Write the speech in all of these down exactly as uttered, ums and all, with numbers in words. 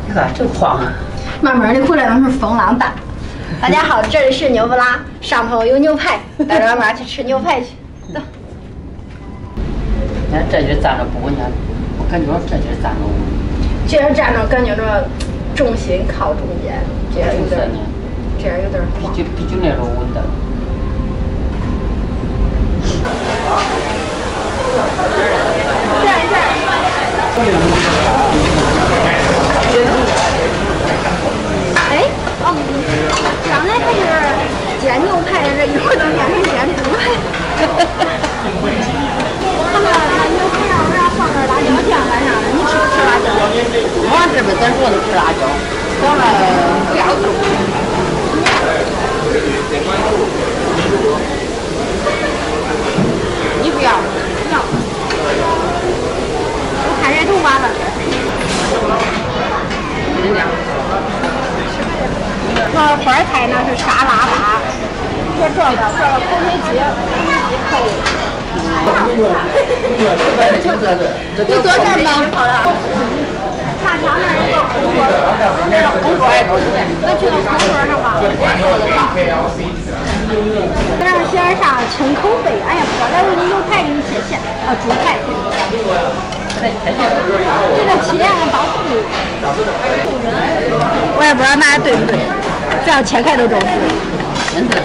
你看真晃啊！ 慢慢的回来，那是风浪大。大家好，这里是牛不拉，上头有牛排，带着俺妈去吃牛排去。走。 你看这就站着不稳，我感觉这就站着稳。 这样站着，感觉着重心靠中间，这样有点，这样有点晃。 比就比就那种稳的。 这样这样。哎，哦，刚才还是煎牛排，这一会儿就变成煎猪排。他们牛排上为啥放点辣椒酱干啥的？你吃不吃辣椒？ 我这边咱说的吃辣椒，放了不要吃。你不要？ 不要。我看人都完了。 真的。 这花菜呢是沙拉吧，这这个这个口水鸡，口水鸡。你多点吧。茶条那儿有个空桌，那个空桌，那去个空桌上吧。这上写着啥？称口碑。哎呀，不知道，来我牛排给你切切，啊，猪排。这个切啊，包皮。我也不知道拿的对不对，只要切开都中毒。 真是。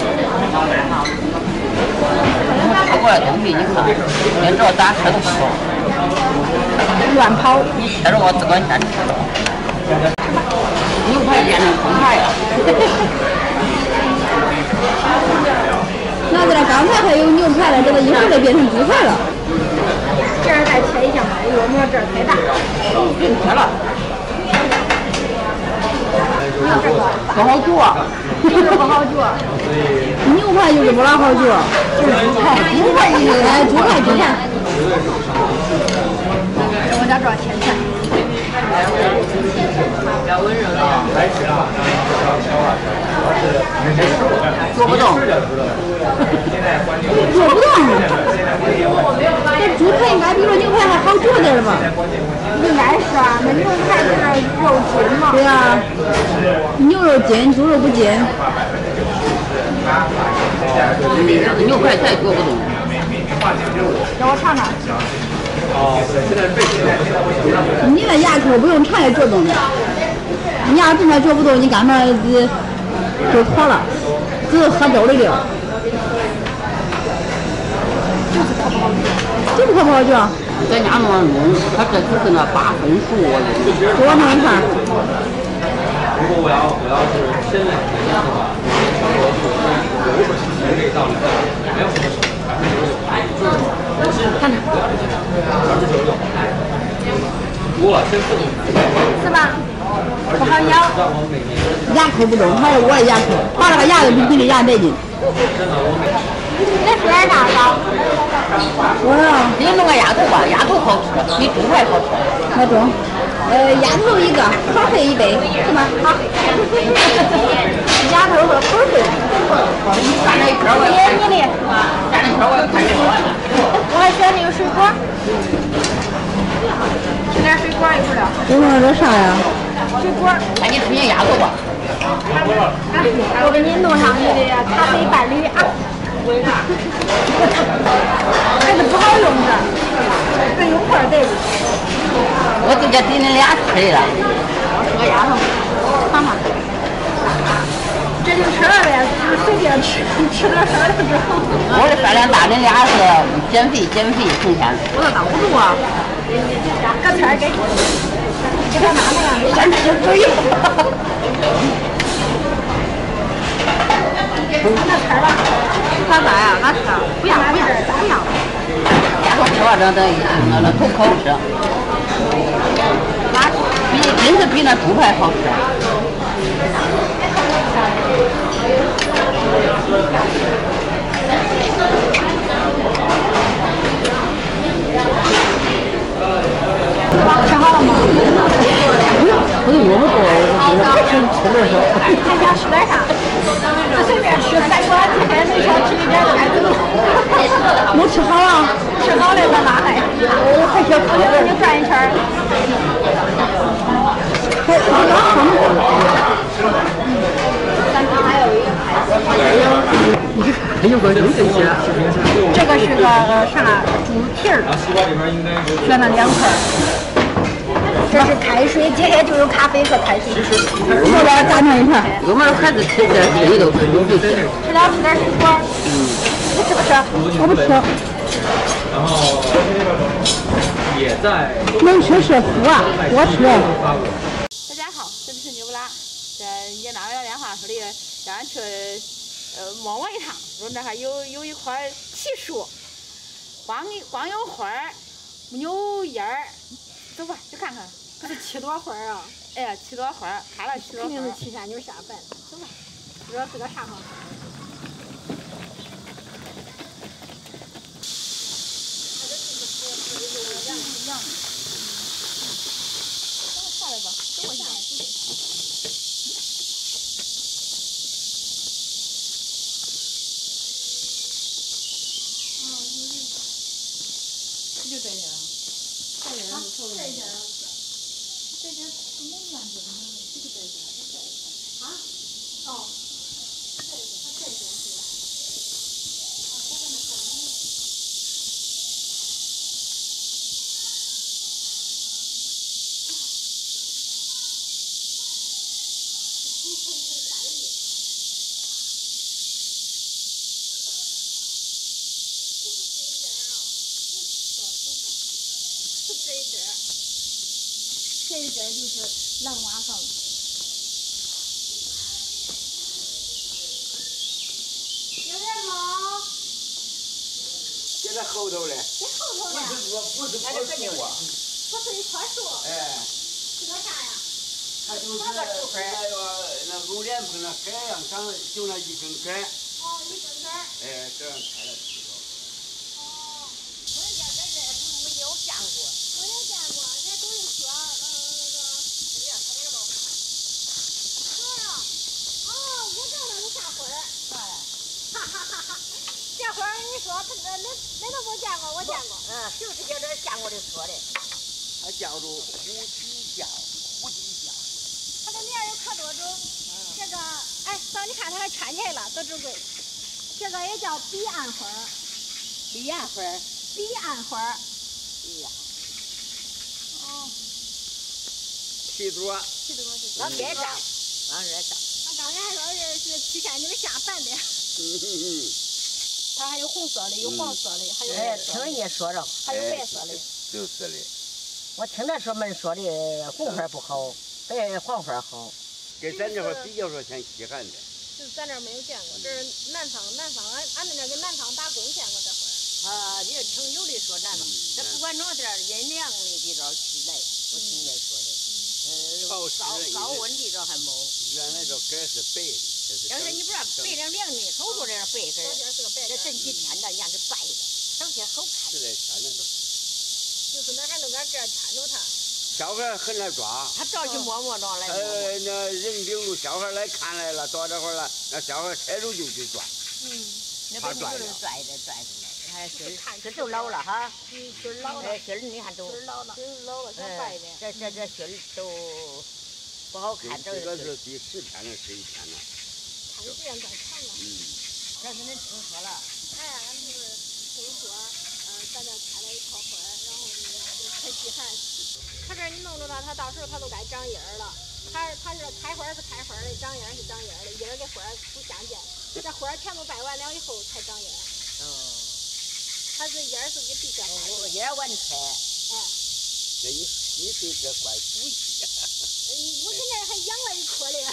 跑过来东西，你看，连着打车都吃了。 乱跑。 你切着我自个儿先吃了。牛排变成空排了。 那在这刚才还有牛排了，这个一会儿就变成猪排了。这儿再切一下嘛，我们这儿太大。 别切了。 你要这个不好煮啊。 就是不好煮。牛排就是不老好煮，就是猪排，猪排就是哎，猪排猪排。这我家这切切。 比较温柔的。做不动。 做不动。这猪排应该比这牛排还好做点吧？应该是啊，那牛排是肉筋嘛。对呀。牛肉筋，猪肉不筋。 牛排太做不动。 让我尝尝。你那牙口不用尝也做动的，你要真的做不动，你干嘛就妥了，只是喝粥的料。就是可不好做。 在家弄弄，他这只是那八分熟的。 给我弄一盘。 如果我要我要是现在体验的话，我我是其实这一道里头没有什么百分之九十九。 看着。 多了真是。 是吧？不好咬。牙口不动，还是我的牙口，拔了个牙都比你的牙带劲。那说点啥子？我呀， 你弄个鸭头吧，鸭头好吃，比猪排好吃。 那中。呃，鸭头一个，烤费一杯，是吧？好。鸭头和烤费。 蘸着一片我也你的。 蘸着一片我也看见了。 我还选那个水果。吃点水果一会儿了。 我弄这啥呀？ 水果。 那你吃点鸭头吧。 我给你弄上你的咖啡伴侣啊。这个不好用的，这有块得。 我直接给你俩吃的了。 我吃个鸭头，尝尝。这就吃了呗，就是随便吃，吃点啥就知道。 我的饭量大，你俩是减肥减肥成天。 我都挡不住啊！搁菜给，给他拿那样的，先吃嘴。那菜吧， 他啥呀？他吃不要不要不要。 鸭头吃完这等那那头可好吃，比真是比那猪排好吃。 吃好了吗？ 不是我们多，我吃吃点少。 还想吃点啥？随便吃，反正今天没想吃一点太多。 我吃好了， 吃好了再拉来。我还想我给你转一圈。 还还还有个有这些， 这个是个呃啥猪蹄儿， 然后西瓜里边应该是选了两块。这是开水，今天就有咖啡和开水。后边加上一盘。 我们孩子吃这这都是有这些。 吃点吃点水果。嗯。你吃不吃？我不吃。 然后也在能吃是福啊，我吃。 大家好，这里是牛不拉。这也打了电话说的让俺去呃摸摸一趟，说那还有有一块奇树，光光有花儿，没有叶儿。走吧，去看看。 这是七朵花儿啊！ 哎呀，七朵花儿，开了七朵花儿。 肯定是七仙女下凡。走吧，不知道是个啥好。 下来吧，等我下来。就这些啊，这些啊，这些啊，这些什么样子呢？这个这些，这些啊？哦，这些，这些是吧？啊，这个呢？这一点就是狼蛙凤。有点毛。 在那后头嘞。 在后头呢。 不是说不是棵树啊。 不是一棵树。 哎。 是个啥呀？ 它就是那个那榴莲棚那海洋上就那一根根。 哦，一根根。 哎，这样开了七朵。 哦。我人家在这没有见过。没有见过，人家都是说，呃，那个。这样，看见了吗？是啊。哦，我知道那是啥花儿。啥呀？哈哈哈哈！这花儿你说，他那那那都没见过，我见过。嗯，就是叫这见过的说的。 它叫做虎蹄椒，虎蹄椒。 它的名儿有可多种。嗯。这个，哎，嫂，你看它还串起来了，多珍贵。这个也叫彼岸花儿。彼岸花儿。彼岸花儿。哎呀。哦。 七朵。 七朵就是。 俺别上，俺这上。 他刚才还说是是七仙女下凡的。 嗯嗯嗯。 它还有红色的，有黄色的，还有哎， 白色听人家说着， 还有白色的。 就是的。 我听他说们说的红花不好，白黄花好。 跟咱这块比较说像稀罕的。 就是咱这儿没有见过，这是南方，南方俺俺们那给南方打工见过这花儿。 啊，你听有的说南方，这不管哪点儿阴凉的地方去来，我听人家说的。嗯，高高温地方还没。 原来这根是白的，这是。 要是你不让白凉凉的，好多这样白根，这整几天的眼是白的，整天好看。 是来牵着的。 就是那还能搁这儿牵着它。 小孩很难抓。 他照去摸摸着来。 呃，那人领路小孩来看来了，到这会儿了，那小孩踩着就去转。 嗯。那不就是拽着拽着来，还是这都老了哈。 嗯，根老了。 哎，芯儿你看都。 根老了。根老了，小白的。 这这这芯儿都不好看， 这个是第十天了，十一天了。 看时间更长了。 嗯。 这是恁听说了。 哎，俺们就是听说，呃，咱这开了一套花儿，然后呢就开季寒。他这你弄着了，他到时候他都该长叶儿了。他他是开花是开花的，长叶儿是长叶儿的，叶儿跟花儿不相间。这花儿全部掰完了以后才长叶儿。 哦。 它是叶儿是给地下开。 我叶儿晚开。 哎。 那你你是这怪主意。 我现在还养了一棵嘞。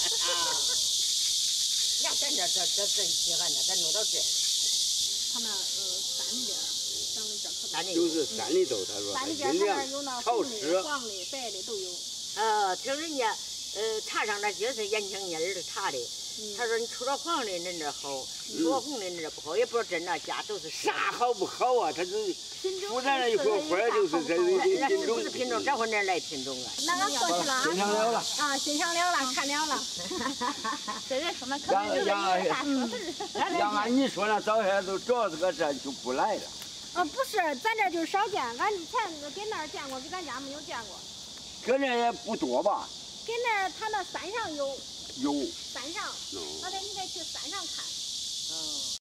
你看咱这这这真稀罕呢，咱弄到这里。 他那呃山里边长的这可多。 就是山里头，他说山里边他那有那红的、黄的、白的都有。 呃，听人家呃茶上那些是延庆妮儿的茶的，他说你出了黄的恁这好，出了红的恁这不好，也不知道真那假都是啥好不好啊？他是不然一棵花就是这这品种。 不是品种，这会儿来品种啊。 那俺过去了啊。 欣赏了了。 啊，欣赏了了，看了了。这人说那可能就是杨杨按你说那早些都主要是搁这就不来了。 啊，不是，咱这就少见，俺以前给那儿见过，给咱家没有见过。 搁那也不多吧？ 给那儿他那山上有。 有。 山上。那得你得去山上看。 嗯。